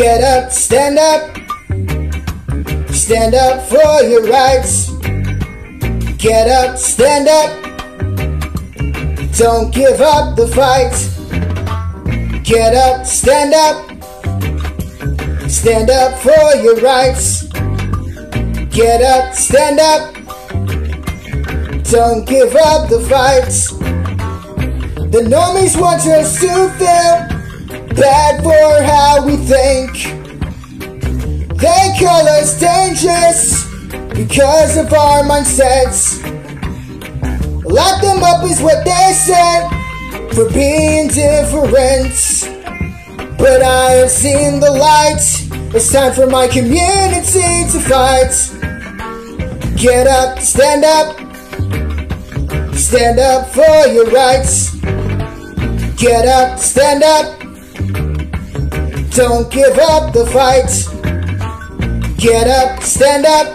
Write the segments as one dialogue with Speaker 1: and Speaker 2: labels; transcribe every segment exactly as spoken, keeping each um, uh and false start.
Speaker 1: Get up, stand up. Stand up for your rights. Get up, stand up. Don't give up the fight. Get up, stand up. Stand up for your rights. Get up, stand up. Don't give up the fight. The normies want us to feel bad for how we think. They call us dangerous because of our mindsets. Lock them up is what they said for being different. But I have seen the light. It's time for my community to fight. Get up, stand up. Stand up for your rights. Get up, stand up. Don't give up the fight. Get up, stand up.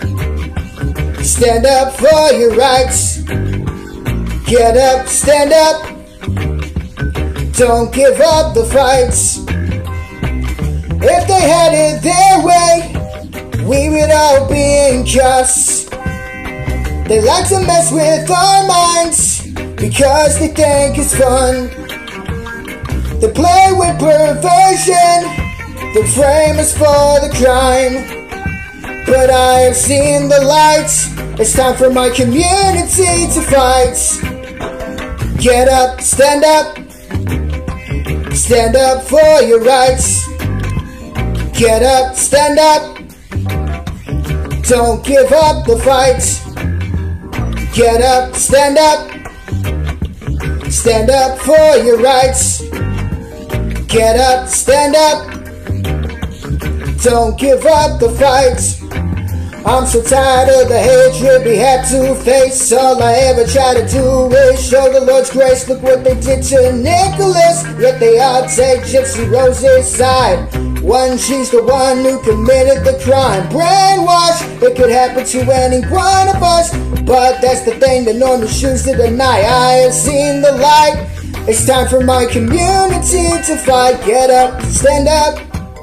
Speaker 1: Stand up for your rights. Get up, stand up. Don't give up the fights. If they had it their way, we would all be in chaos. They like to mess with our minds because they think it's fun. They play with perversion. The frame is for the crime. But I have seen the light. It's time for my community to fight. Get up, stand up. Stand up for your rights. Get up, stand up. Don't give up the fight. Get up, stand up. Stand up for your rights. Get up, stand up. Don't give up the fight. I'm so tired of the hatred we had to face. All I ever try to do is show the Lord's grace. Look what they did to Nicholas. Yet they all take Gypsy Rose's side. One, she's the one who committed the crime. Brainwash, it could happen to any one of us. But that's the thing the normies choose to deny. I have seen the light. It's time for my community to fight. Get up, stand up.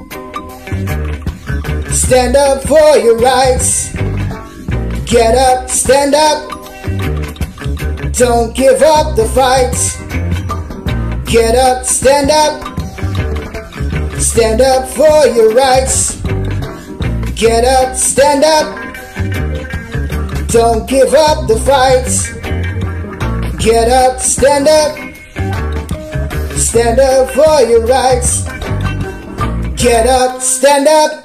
Speaker 1: Stand up for your rights. Get up, stand up. Don't give up the fight. Get up, stand up. Stand up for your rights. Get up, stand up. Don't give up the fight. Get up, stand up. Stand up for your rights. Get up, stand up.